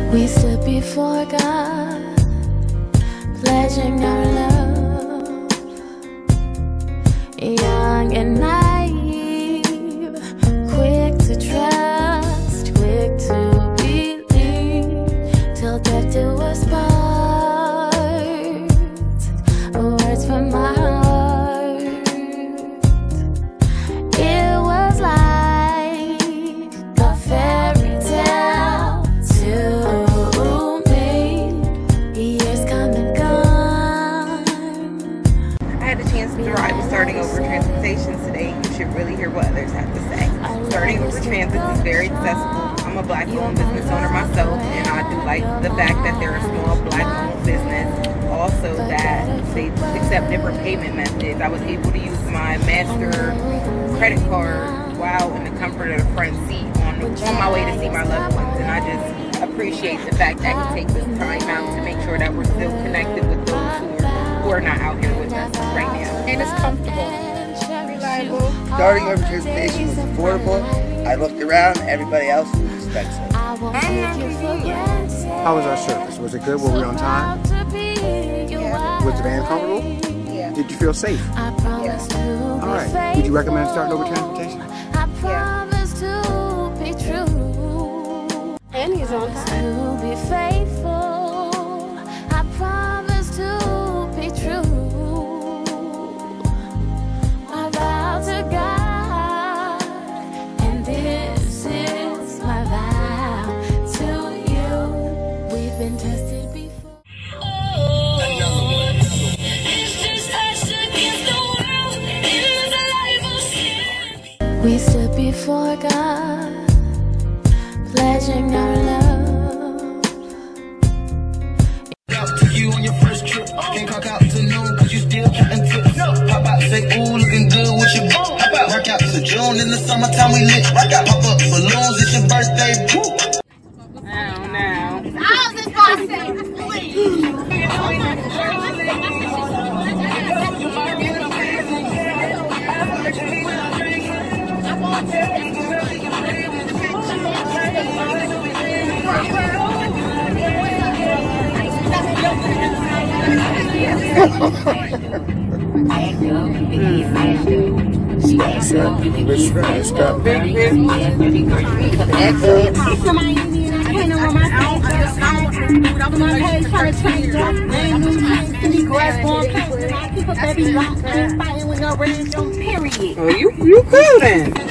We stood before God, pledging our love, young and naive, quick to trust, quick to believe, till death do us part. Words from my heart. It was like a fairy tale to me. Years come and gone. I had the chance to drive with Starting Over Transportation today. You should really hear what others have to say. Starting Over Transit is very accessible. I'm a black-owned business owner myself, and I do like the fact that they're a small black-owned business. Also that they accept different payment methods. I was able to use my Master credit card while in the comfort of the front seat on my way to see my loved ones, and I just appreciate the fact that he takes this time out to make sure that we're still connected with those who are not out here with us right now. And it's comfortable, reliable. Starting Over Transportation was affordable. I looked around, everybody else was expensive. How was our service? Was it good? Were we on time? Yeah. Was the van comfortable? Yeah. Did you feel safe? Yeah. All right. Would you recommend Starting Over Transportation? Yeah. And he's on time. To be faithful, I promise to be true. I vow to God, and this is my vow to you. We've been tested before. We stood before God, pledging our love. Out to you on your first trip. Can't clock out to noon cause you still counting tips. Pop out, say, ooh, looking good with your book. Pop out, work out to June in the summertime we lit. Rock out, pop up balloons, it's your birthday. Woo. Now. How's this process, please? Oh, you cool then.